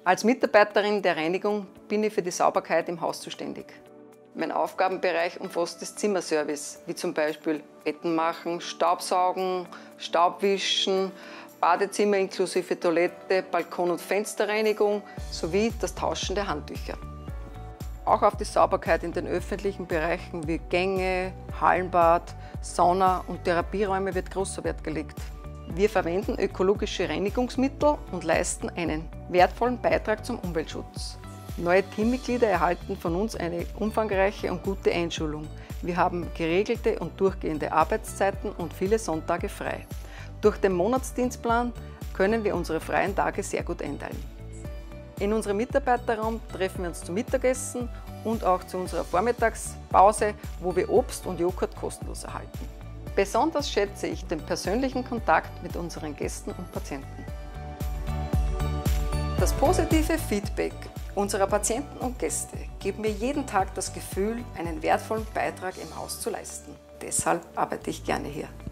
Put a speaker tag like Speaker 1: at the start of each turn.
Speaker 1: Als Mitarbeiterin der Reinigung bin ich für die Sauberkeit im Haus zuständig. Mein Aufgabenbereich umfasst das Zimmerservice, wie zum Beispiel Betten machen, Staubsaugen, Staubwischen, Badezimmer inklusive Toilette, Balkon- und Fensterreinigung sowie das Tauschen der Handtücher. Auch auf die Sauberkeit in den öffentlichen Bereichen wie Gänge, Hallenbad, Sauna und Therapieräume wird großer Wert gelegt. Wir verwenden ökologische Reinigungsmittel und leisten einen wertvollen Beitrag zum Umweltschutz. Neue Teammitglieder erhalten von uns eine umfangreiche und gute Einschulung. Wir haben geregelte und durchgehende Arbeitszeiten und viele Sonntage frei. Durch den Monatsdienstplan können wir unsere freien Tage sehr gut einteilen. In unserem Mitarbeiterraum treffen wir uns zum Mittagessen und auch zu unserer Vormittagspause, wo wir Obst und Joghurt kostenlos erhalten. Besonders schätze ich den persönlichen Kontakt mit unseren Gästen und Patienten. Das positive Feedback unserer Patienten und Gäste gibt mir jeden Tag das Gefühl, einen wertvollen Beitrag im Haus zu leisten. Deshalb arbeite ich gerne hier.